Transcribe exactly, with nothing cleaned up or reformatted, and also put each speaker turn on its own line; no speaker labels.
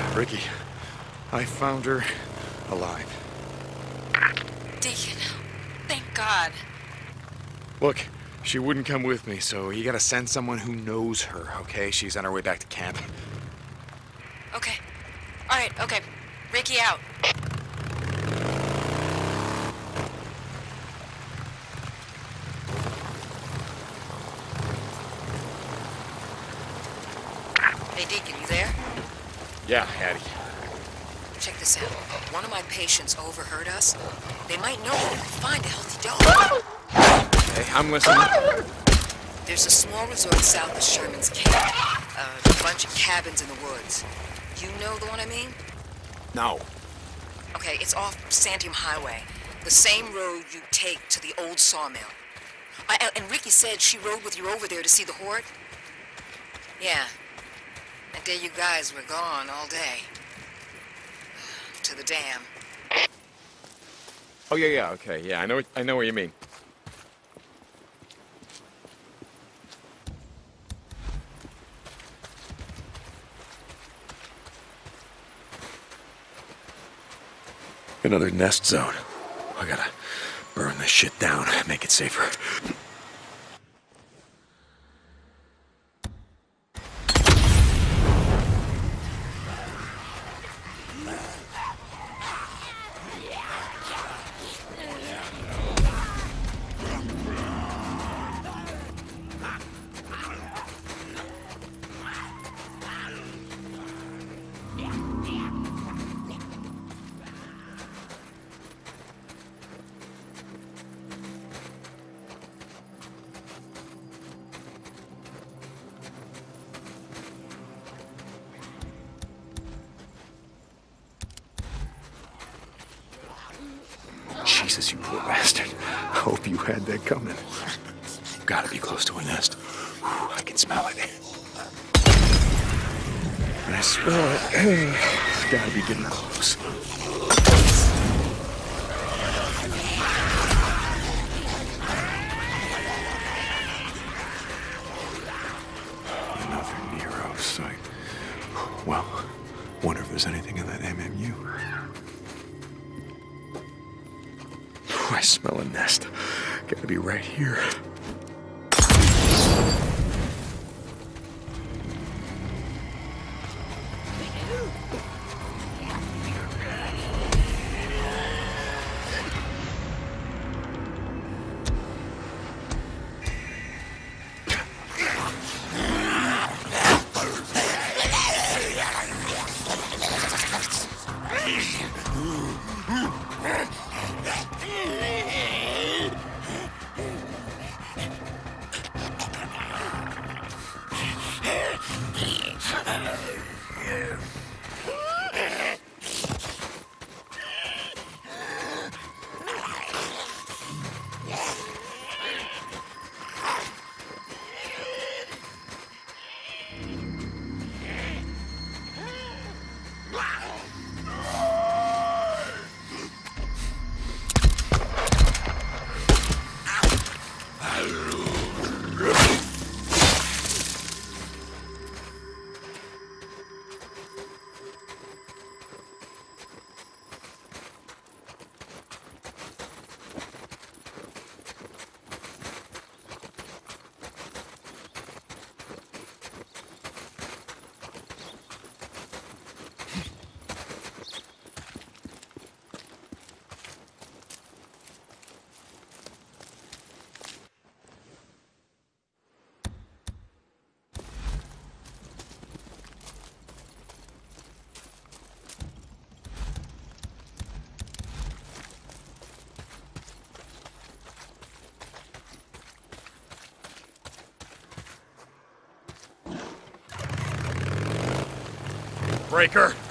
Ricky, I found her alive.
Deacon, thank God.
Look, she wouldn't come with me, so you gotta send someone who knows her, okay? She's on her way back to camp.
Okay. All right, okay. Ricky out. Hey, Deacon, you there?
Yeah, Hattie.
Check this out. One of my patients overheard us. They might know where we can find a healthy dog.
Hey, I'm listening.
There's a small resort south of Sherman's camp. Uh, a bunch of cabins in the woods. You know the one I mean?
No.
Okay, it's off Santiam Highway. The same road you take to the old sawmill. I, and Ricky said she rode with you over there to see the horde? Yeah. That day you guys were gone all day. To the dam.
Oh, yeah, yeah, okay, yeah, I know, I know what you mean. Another nest zone. I gotta burn this shit down, make it safer. Jesus, you poor bastard. I hope you had that coming. Gotta be close to a nest. Whew, I can smell it. I smell it. It's gotta be getting close. Another Nero site. Well, wonder if there's anything in that M M U. I smell a nest. Gotta be right here. Breaker.